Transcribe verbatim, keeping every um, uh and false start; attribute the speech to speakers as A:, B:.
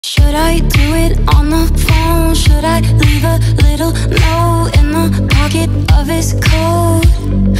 A: Should I do it on the phone? Should I leave a little note in the pocket of his coat?